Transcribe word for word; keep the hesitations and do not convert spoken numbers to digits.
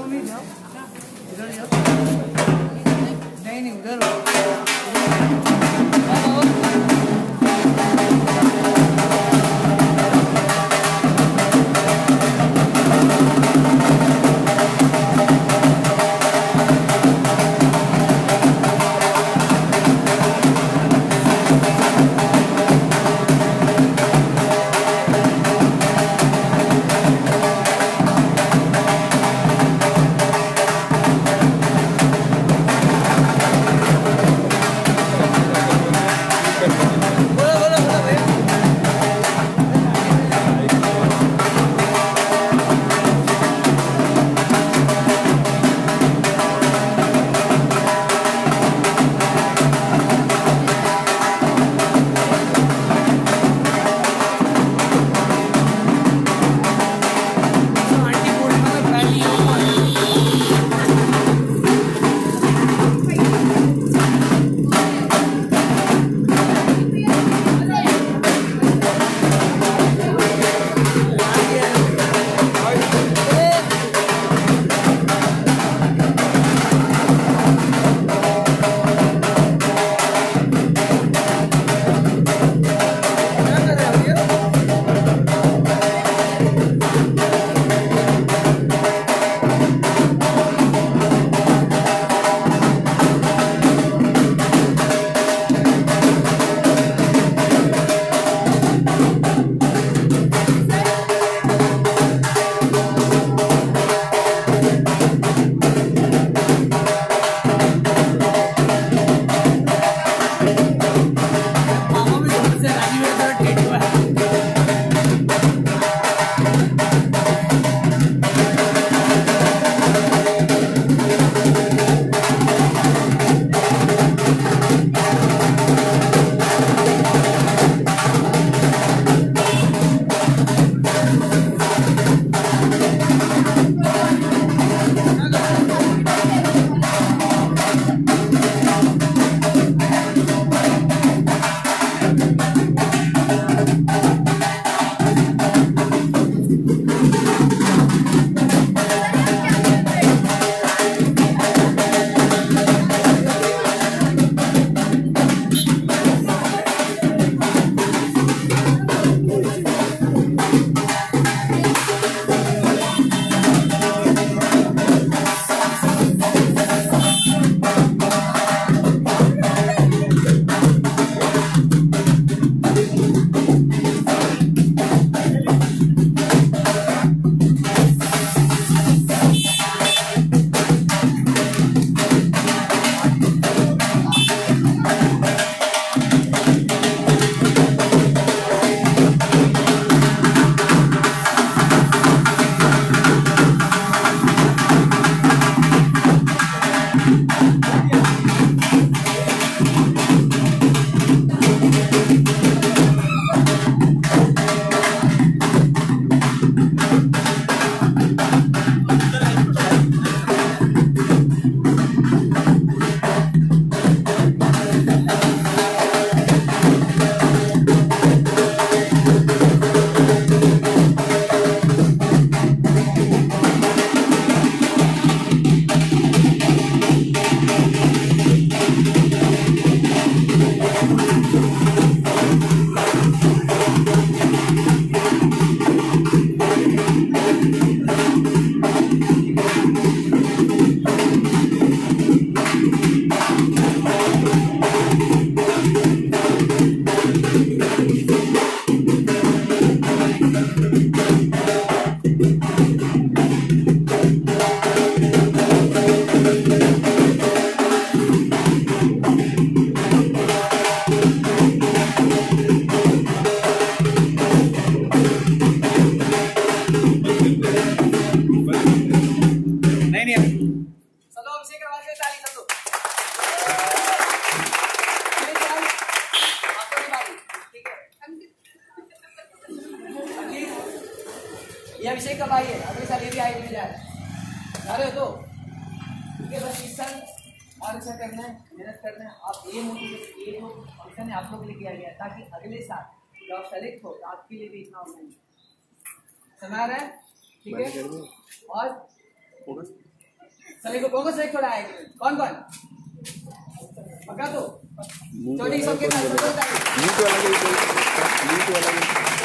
भी जाओ, इधर जाओ। नहीं नहीं उधर ये अभिषेक कब आई है? अगले साल ये भी आई मिल जाए जा रहे हो तो ठीक है। बस इस साल और ऐसा करना है, मेहनत करना है। आप ये मोटिवेट ये जो फंक्शन है आप लोग के लिए किया गया ताकि अगले साल जब आप सेलेक्ट हो तो आपके लिए भी इतना ऑनलाइन समझ रहा है, ठीक है। और सभी को कौन को सिलेक्ट छोड़ा है कौन कौन पक्का तो चौधरी सबके साथ नीट वाला